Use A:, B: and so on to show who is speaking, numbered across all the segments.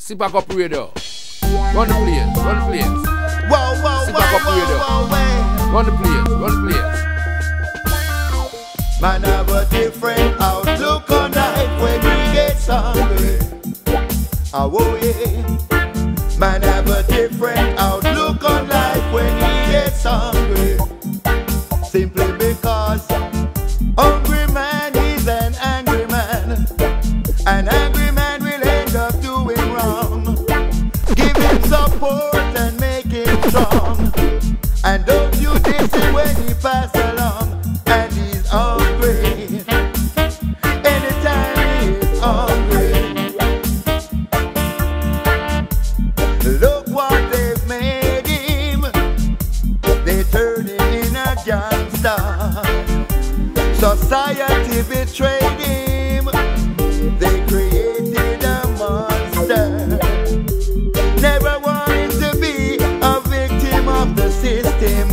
A: Sit back up radio. Run the place, run the place.
B: Whoa, whoa,
A: Sit back up radio. Run the place, run the place.
B: Man have a different outlook on life when he gets hungry. Oh yeah. Man have a different outlook on life when he gets hungry. Simply because hungry man is an angry man. An angry man will end up doing wrong. Give him support and make him strong. And don't you diss him when he pass along. And he's hungry. Anytime he is hungry. Look what they've made him. They turned him in a gangster. Society betrayed him. They created a monster. Never wanted to be a victim of the system.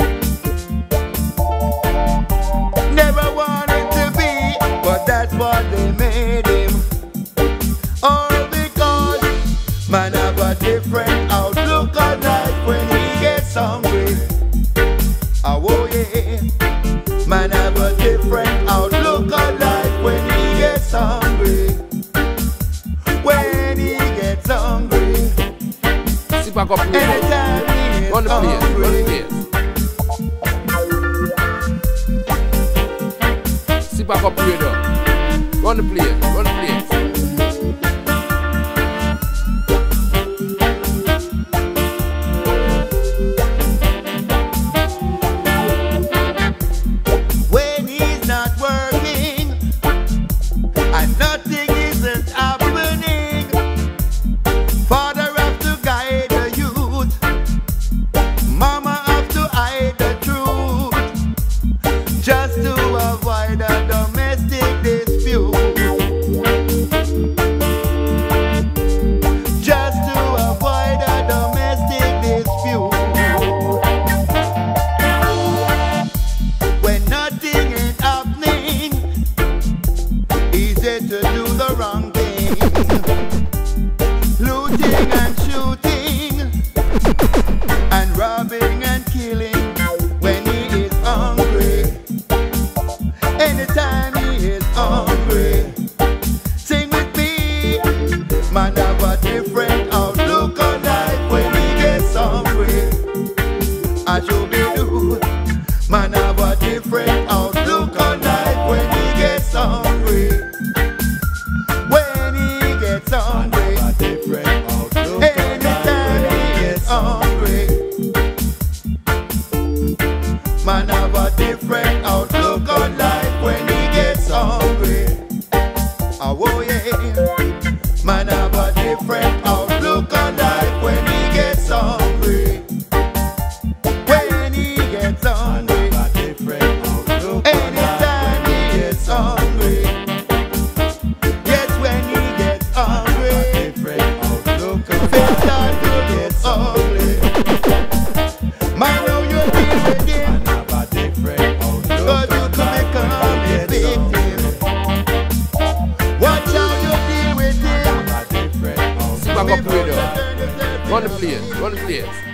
B: Never wanted to be, but that's what they made him. All because man have a different outlook on life when he gets hungry. Oh yeah. Man have a different outlook on life when he gets hungry. When he gets hungry.
A: Sit back up radio.
B: Anytime he is
A: Run the place, run the
B: hungry.
A: place. Sit back up radio. Run the place, run the place.
B: When he's not working and nothing isn't happening, father have to guide the youth, mama have to hide the truth, just to avoid a domestic dispute. Just to avoid a domestic dispute. When nothing is happening, easy to do the wrong thing. Looting and shooting and robbing and killing when he is hungry. Anytime he is hungry. Sing with me. Man have a different outlook on life when he gets hungry. As you be do. Man have a different outlook on life when he gets hungry. When he gets hungry. Anytime he gets hungry. Man have a different outlook on life when he gets hungry. Oh yeah. Man have a different outlook on life when he gets hungry. When he gets hungry. Anytime he gets hungry. Yes, when he gets hungry. Things start to get ugly. Man, know you deal with him. Cause you could become a victim. Watch how you deal with him.
A: Sit back up radio. Run the place, run the place.